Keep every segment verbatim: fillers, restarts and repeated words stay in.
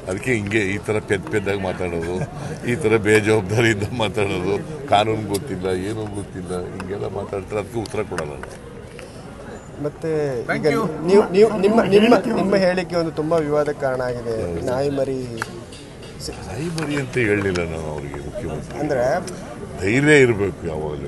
ಅದಕ್ಕೆ ಹಿಂಗೆ ಈ ಥರ ಪೆದ್ದ ಪೆದ್ದಾಗಿ ಮಾತಾಡೋದು, ಈ ಥರ ಬೇಜವಾಬ್ದಾರಿಯಿಂದ ಮಾತಾಡೋದು, ಕಾನೂನು ಗೊತ್ತಿಲ್ಲ, ಏನೂ ಗೊತ್ತಿಲ್ಲ, ಹಿಂಗೆಲ್ಲ ಮಾತಾಡ್ತಾರೆ. ಅದಕ್ಕೆ ಉತ್ತರ ಕೊಡಲ್ಲ. ಮತ್ತೆ ಈಗ ನೀವು ನೀವು ನಿಮ್ಮ ನಿಮ್ಮ ನಿಮ್ಮ ಹೇಳಿಕೆ ಒಂದು ತುಂಬ ವಿವಾದಕ್ಕೆ ಕಾರಣ ಆಗಿದೆ. ನಾಯಿ ಮರಿ ನಾಯಿ ಮರಿ ಅಂತ ಹೇಳಲಿಲ್ಲ ನಾನು ಅವರಿಗೆ. ಮುಖ್ಯಮಂತ್ರಿ ಅಂದರೆ ಧೈರ್ಯ ಇರಬೇಕು ಯಾವಾಗಲೂ.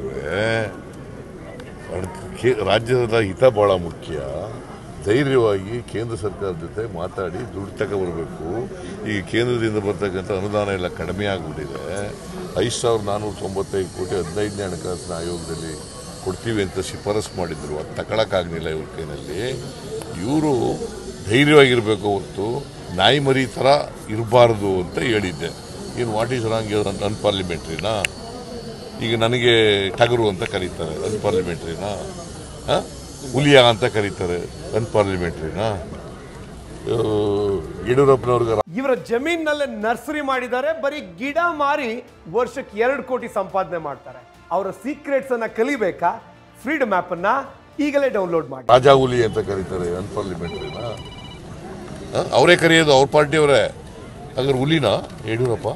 ರಾಜ್ಯದ ಹಿತ ಭಾಳ ಮುಖ್ಯ. ಧೈರ್ಯವಾಗಿ ಕೇಂದ್ರ ಸರ್ಕಾರದ ಜೊತೆ ಮಾತಾಡಿ ದುಡ್ಡು ತಗೊಬರ್ಬೇಕು. ಈಗ ಕೇಂದ್ರದಿಂದ ಬರ್ತಕ್ಕಂಥ ಅನುದಾನ ಎಲ್ಲ ಕಡಿಮೆ ಆಗಿಬಿಟ್ಟಿದೆ. ಐದು ಸಾವಿರದ ನಾನ್ನೂರ ತೊಂಬತ್ತೈದು ಕೋಟಿ ಹದಿನೈದನೇ ಹಣಕಾಸಿನ ಆಯೋಗದಲ್ಲಿ ಕೊಡ್ತೀವಿ ಅಂತ ಶಿಫಾರಸು ಮಾಡಿದ್ರು. ಅದು ತಗೊಳಕ್ಕಾಗಲಿಲ್ಲ ಇವ್ರ ಕೈನಲ್ಲಿ. ಇವರು ಧೈರ್ಯವಾಗಿರಬೇಕು ಹೊರತು ನಾಯಿ ಮರಿ ಥರ ಇರಬಾರ್ದು ಅಂತ ಹೇಳಿದ್ದೆ. ಏನು ವಾಟ್ ಈಸ್ ರಾಂಗ್ ಅಂತ ಅನ್ಪಾರ್ಲಿಮೆಂಟ್ರಿನಾ? ಈಗ ನನಗೆ ಟಗರು ಅಂತ ಕರೀತಾರೆ, ಅನ್ಪಾರ್ಲಿಮೆಂಟ್ರಿನಾ? ಹಾಂ, ಹುಲಿಯ ಅಂತ ಕರೀತಾರೆ, ಅನ್ಪಾರ್ಲಿಮೆಂಟ್ರಿನಾ? ಯಡಿಯೂರಪ್ಪನವ್ರಿಗೆ ಇವರ ಜಮೀನಲ್ಲೇ ನರ್ಸರಿ ಮಾಡಿದ್ದಾರೆ. ಬರೀ ಗಿಡ ಮಾರಿ ವರ್ಷಕ್ಕೆ ಎರಡು ಕೋಟಿ ಸಂಪಾದನೆ ಮಾಡ್ತಾರೆ. ಅವರ ಸೀಕ್ರೆಟ್ಸ್ ಅನ್ನ ಕಲಿಬೇಕಾ? ಫ್ರೀಡಮ್ ಆಪ್ ಅನ್ನ ಈಗಲೇ ಡೌನ್ಲೋಡ್ ಮಾಡಿ. ರಾಜಾ ಹುಲಿ ಅಂತ ಕರೀತಾರೆ, ಅನ್ಪಾರ್ಲಿಮೆಂಟ್ರಿನಾ? ಅವರೇ ಕರೆಯೋದು, ಅವ್ರ ಪಾರ್ಟಿಯವರೇ. ಹಾಗಾದ್ರೆ ಹುಲಿನಾ ಯಡಿಯೂರಪ್ಪ?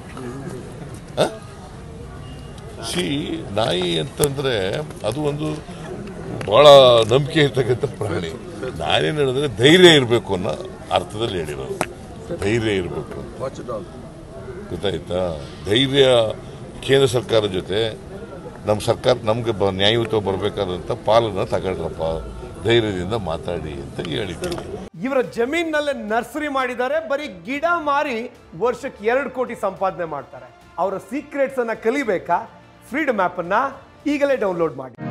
ಸಿ ನಾಯಿ ಅಂತಂದ್ರೆ ಅದು ಒಂದು ಬಹಳ ನಂಬಿಕೆ ಇರ್ತಕ್ಕಂಥ ಪ್ರಾಣಿ. ನಾನೇನು ಹೇಳಿದ್ರೆ ಧೈರ್ಯ ಇರಬೇಕು ಅನ್ನೋ ಅರ್ಥದಲ್ಲಿ ಹೇಳಿರೋದು. ಧೈರ್ಯ ಇರಬೇಕು, ಗೊತ್ತಾಯ್ತಾ? ಧೈರ್ಯ ಕೇಂದ್ರ ಸರ್ಕಾರದ ಜೊತೆ ನಮ್ಮ ಸರ್ಕಾರ ನಮ್ಗೆ ನ್ಯಾಯಯುತ ಬರಬೇಕಾದಂಥ ಪಾಲನ್ನ ತಗೊಳ್ರಪ್ಪ, ಧೈರ್ಯದಿಂದ ಮಾತಾಡಿ ಅಂತ ಹೇಳಿದ್ದೀನಿ. ಇವರ ಜಮೀನಲ್ಲೇ ನರ್ಸರಿ ಮಾಡಿದ್ದಾರೆ. ಬರೀ ಗಿಡ ಮಾರಿ ವರ್ಷಕ್ಕೆ ಎರಡು ಕೋಟಿ ಸಂಪಾದನೆ ಮಾಡ್ತಾರೆ. ಅವರ ಸೀಕ್ರೆಟ್ಸ್ ಅನ್ನ ಕಲಿಬೇಕಾ? ಫ್ರೀಡಮ್ ಆಪ್ ಅನ್ನ ಈಗಲೇ ಡೌನ್ಲೋಡ್ ಮಾಡಿ.